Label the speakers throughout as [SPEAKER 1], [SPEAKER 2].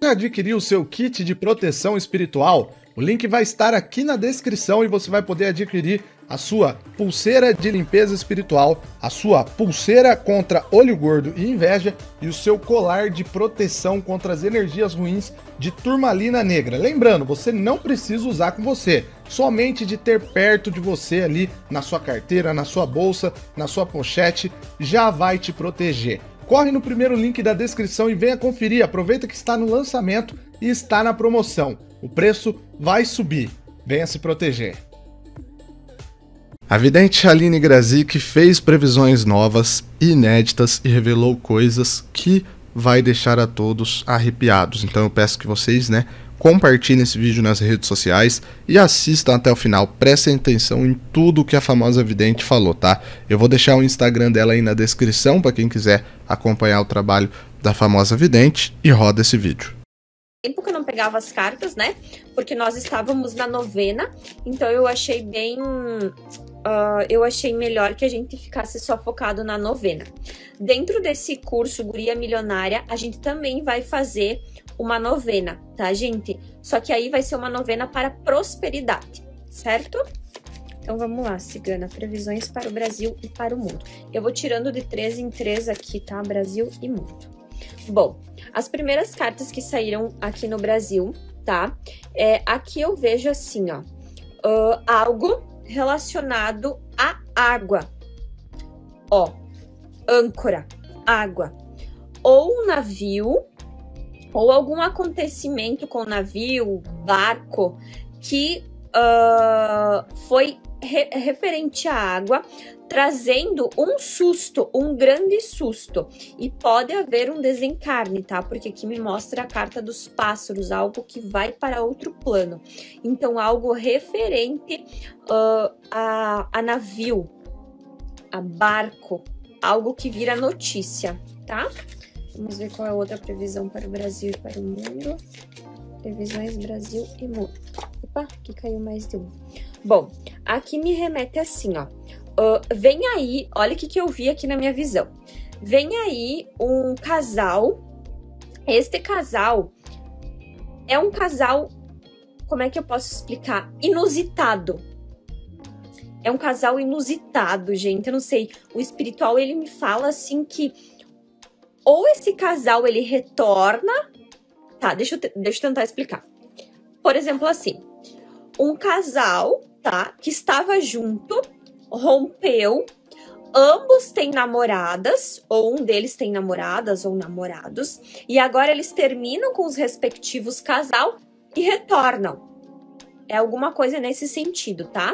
[SPEAKER 1] Adquirir o seu kit de proteção espiritual? O link vai estar aqui na descrição e você vai poder adquirir a sua pulseira de limpeza espiritual, a sua pulseira contra olho gordo e inveja e o seu colar de proteção contra as energias ruins de turmalina negra. Lembrando, você não precisa usar com você, somente de ter perto de você ali na sua carteira, na sua bolsa, na sua pochete, já vai te proteger. Corre no primeiro link da descrição e venha conferir. Aproveita que está no lançamento e está na promoção. O preço vai subir. Venha se proteger. A vidente Aline Grazik fez previsões novas, inéditas e revelou coisas que vai deixar a todos arrepiados. Então eu peço que vocês, compartilhem esse vídeo nas redes sociais e assistam até o final. Prestem atenção em tudo que a famosa vidente falou, tá? Eu vou deixar o Instagram dela aí na descrição para quem quiser acompanhar o trabalho da famosa vidente e roda esse vídeo.
[SPEAKER 2] Tempo que eu não pegava as cartas, né? Porque nós estávamos na novena, então eu achei bem... eu achei melhor que a gente ficasse só focado na novena. Dentro desse curso Guria Milionária, a gente também vai fazer uma novena, tá, gente? Só que aí vai ser uma novena para prosperidade, certo? Então vamos lá, cigana, previsões para o Brasil e para o mundo. Eu vou tirando de 3 em 3 aqui, tá? Brasil e mundo. Bom, as primeiras cartas que saíram aqui no Brasil, tá? Aqui eu vejo assim, ó, algo relacionado à água. Ó, âncora, água. Ou um navio, ou algum acontecimento com navio, barco, que foi referente à água, trazendo um susto, um grande susto. E pode haver um desencarne, tá? Porque aqui me mostra a carta dos pássaros, algo que vai para outro plano. Então, algo referente a navio, a barco, algo que vira notícia, tá? Vamos ver qual é a outra previsão para o Brasil e para o mundo. Previsões Brasil e mundo. Opa, aqui caiu mais de um. Bom, aqui me remete assim, ó. Vem aí, olha o que eu vi aqui na minha visão. Vem aí um casal. Este casal é um casal, como é que eu posso explicar? Inusitado. É um casal inusitado, gente. Eu não sei, o espiritual, ele me fala assim que ou esse casal, ele retorna... Tá, deixa eu tentar explicar. Por exemplo, assim, um casal, tá, que estava junto, rompeu, ambos têm namoradas, ou um deles tem namoradas ou namorados, e agora eles terminam com os respectivos casal e retornam. É alguma coisa nesse sentido, tá?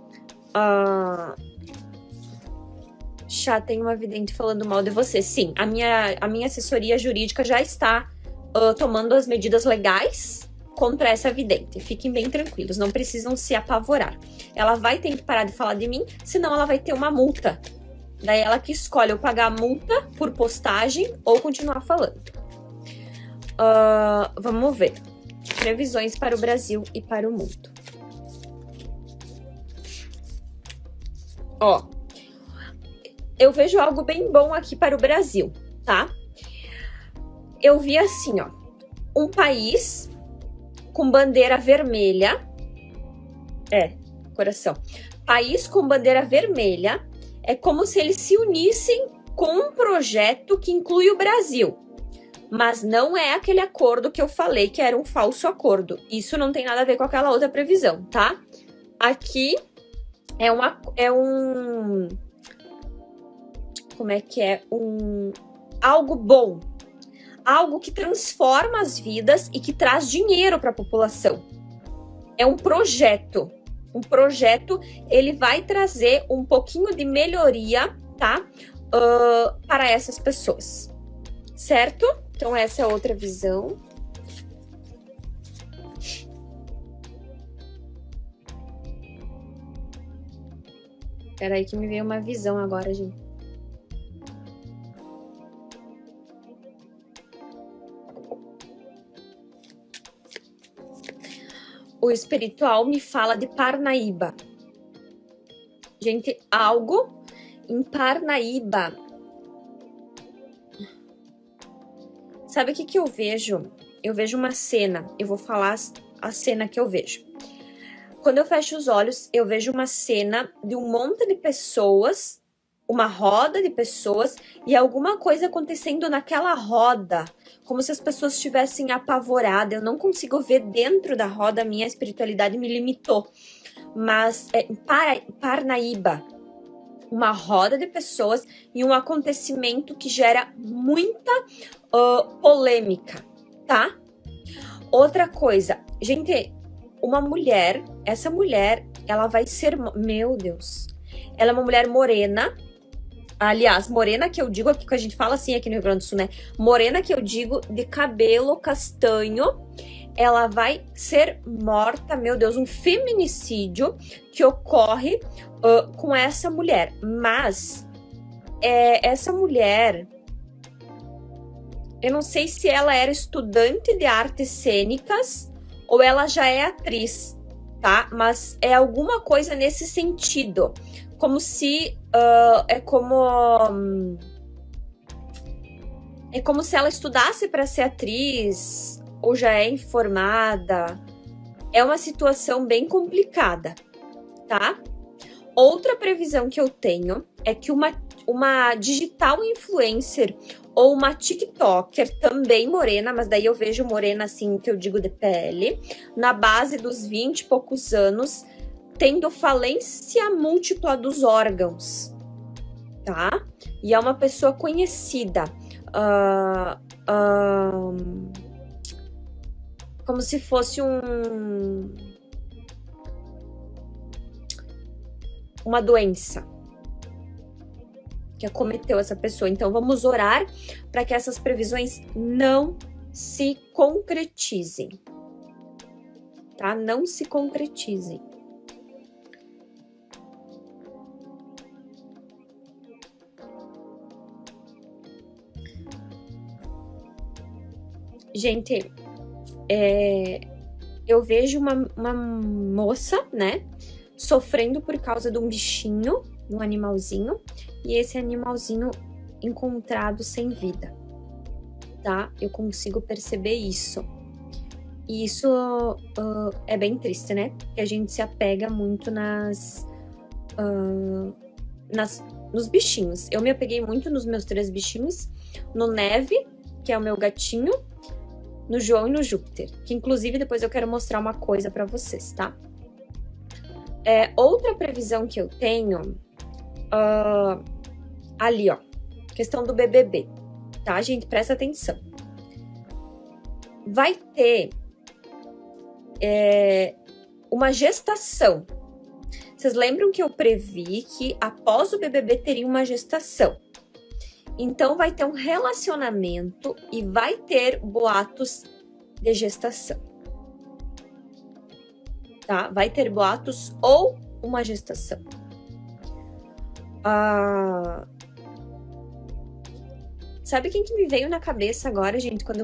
[SPEAKER 2] Já tem uma vidente falando mal de você. Sim, a minha assessoria jurídica já está tomando as medidas legais contra essa vidente. Fiquem bem tranquilos, não precisam se apavorar. Ela vai ter que parar de falar de mim, senão ela vai ter uma multa. Daí ela que escolhe ou pagar a multa por postagem ou continuar falando. Vamos ver. Previsões para o Brasil e para o mundo. Ó, eu vejo algo bem bom aqui para o Brasil, tá? Eu vi assim, ó, um país com bandeira vermelha, coração, país com bandeira vermelha, é como se eles se unissem com um projeto que inclui o Brasil, mas não é aquele acordo que eu falei que era um falso acordo, isso não tem nada a ver com aquela outra previsão, tá? Aqui algo bom, algo que transforma as vidas e que traz dinheiro para a população. É um projeto. Um projeto, ele vai trazer um pouquinho de melhoria, tá? Para essas pessoas. Certo? Então, essa é outra visão. Espera aí que me veio uma visão agora, gente. O espiritual me fala de Parnaíba. Gente, algo em Parnaíba. Sabe o que eu vejo? eu vejo uma cena, eu vou falar a cena que eu vejo. Quando eu fecho os olhos, eu vejo uma cena de um monte de pessoas, uma roda de pessoas e alguma coisa acontecendo naquela roda, como se as pessoas estivessem apavoradas. Eu não consigo ver dentro da roda, a minha espiritualidade me limitou. Mas em Parnaíba, uma roda de pessoas e um acontecimento que gera muita polêmica, tá? Outra coisa, gente, uma mulher, essa mulher, ela vai ser, meu Deus, ela é uma mulher morena, aliás, morena que eu digo aqui, que a gente fala assim aqui no Rio Grande do Sul, né? Morena que eu digo de cabelo castanho, ela vai ser morta, meu Deus, um feminicídio que ocorre com essa mulher. Mas essa mulher, eu não sei se ela era estudante de artes cênicas ou ela já é atriz, tá? Mas é alguma coisa nesse sentido. Como se... É como se ela estudasse para ser atriz ou já é informada. É uma situação bem complicada, tá? Outra previsão que eu tenho é que uma digital influencer ou uma TikToker, também morena, mas daí eu vejo morena assim, que eu digo de pele, na base dos 20 e poucos anos, tendo falência múltipla dos órgãos, tá? E é uma pessoa conhecida, como se fosse uma doença que acometeu essa pessoa. Então, vamos orar para que essas previsões não se concretizem, tá? Não se concretizem. Gente, eu vejo uma moça, né, sofrendo por causa de um bichinho, de um animalzinho, e esse animalzinho encontrado sem vida, tá? Eu consigo perceber isso. E isso é bem triste, né? Porque a gente se apega muito nos bichinhos. Eu me apeguei muito nos meus 3 bichinhos, no Neve, que é o meu gatinho, no João e no Júpiter, que inclusive depois eu quero mostrar uma coisa para vocês, tá? Outra previsão que eu tenho, ali, ó, questão do BBB, tá, gente? Presta atenção. Vai ter uma gestação. Vocês lembram que eu previ que após o BBB teria uma gestação? Então, vai ter um relacionamento e vai ter boatos de gestação, tá? Vai ter boatos ou uma gestação. Sabe quem que me veio na cabeça agora, gente? Quando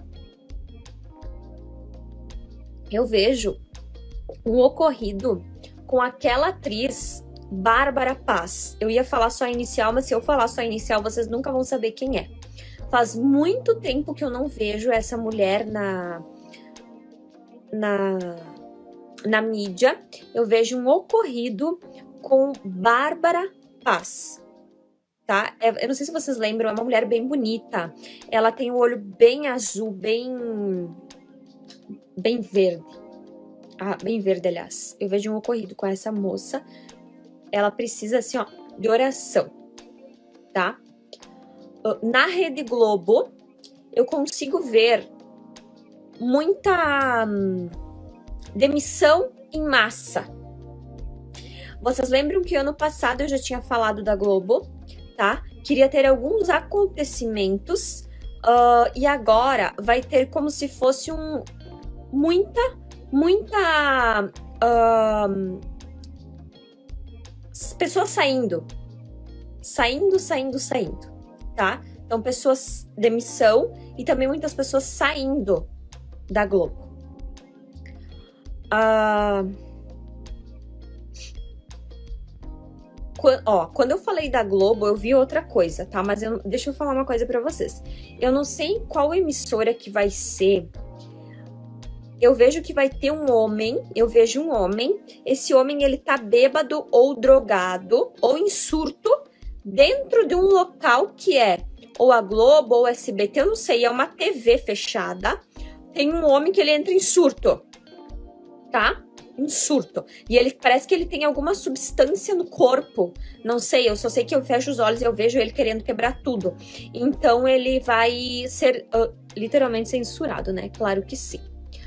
[SPEAKER 2] eu vejo um ocorrido com aquela atriz Bárbara Paz. Eu ia falar só a inicial, mas se eu falar só a inicial, vocês nunca vão saber quem é. Faz muito tempo que eu não vejo essa mulher na mídia. Eu vejo um ocorrido com Bárbara Paz, tá? Eu não sei se vocês lembram, é uma mulher bem bonita. Ela tem o olho bem azul, bem verde. Bem verde, aliás. Eu vejo um ocorrido com essa moça. Ela precisa, assim, ó, de oração, tá? Na Rede Globo, eu consigo ver muita demissão em massa. Vocês lembram que ano passado eu já tinha falado da Globo, tá? Queria ter alguns acontecimentos e agora vai ter como se fosse muita pessoas saindo, tá? Então, pessoas, demissão e também muitas pessoas saindo da Globo. Quando eu falei da Globo, eu vi outra coisa, tá? Mas deixa eu falar uma coisa pra vocês. Eu não sei em qual emissora que vai ser. Eu vejo que vai ter um homem, esse homem ele tá bêbado ou drogado ou em surto dentro de um local que é ou a Globo ou o SBT, eu não sei, é uma TV fechada. Tem um homem que ele entra em surto, tá? Em surto. E ele parece que ele tem alguma substância no corpo. Não sei, eu só sei que eu fecho os olhos e eu vejo ele querendo quebrar tudo. Então ele vai ser literalmente censurado, né? Claro que sim.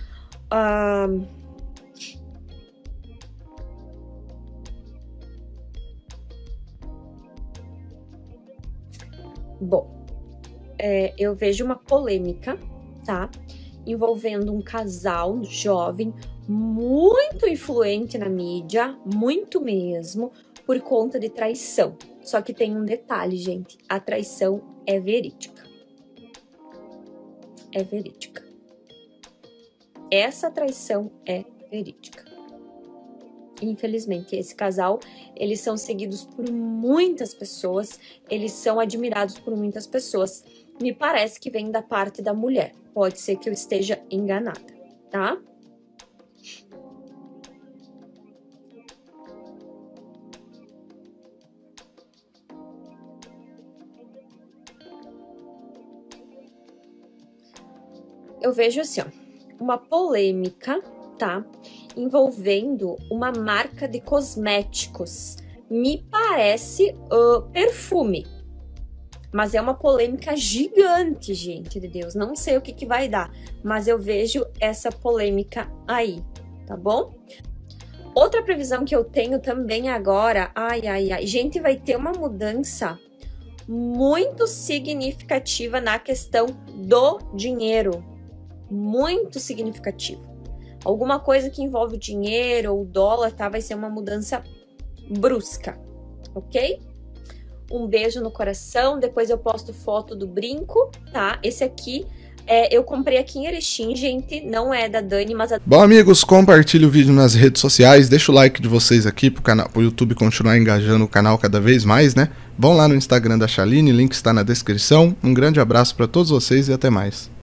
[SPEAKER 2] Bom, eu vejo uma polêmica, tá? Envolvendo um casal jovem muito influente na mídia, muito mesmo, por conta de traição. Só que tem um detalhe, gente, a traição é verídica. É verídica. Essa traição é verídica. Infelizmente, esse casal, eles são seguidos por muitas pessoas, eles são admirados por muitas pessoas. Me parece que vem da parte da mulher. Pode ser que eu esteja enganada, tá? Eu vejo assim, ó, uma polêmica, tá? Envolvendo uma marca de cosméticos. Me parece perfume. Mas é uma polêmica gigante, gente de Deus. Não sei o que vai dar, mas eu vejo essa polêmica aí, tá bom? Outra previsão que eu tenho também agora, gente, vai ter uma mudança muito significativa na questão do dinheiro. Muito significativa. Alguma coisa que envolve o dinheiro ou o dólar, tá? Vai ser uma mudança brusca, ok? Um beijo no coração, depois eu posto foto do brinco, tá? Esse aqui, eu comprei aqui em Erechim, gente, não é da Dani, mas...
[SPEAKER 1] Bom, amigos, compartilhe o vídeo nas redes sociais, deixa o like de vocês aqui pro YouTube continuar engajando o canal cada vez mais, né? Vão lá no Instagram da Chaline, link está na descrição. Um grande abraço para todos vocês e até mais.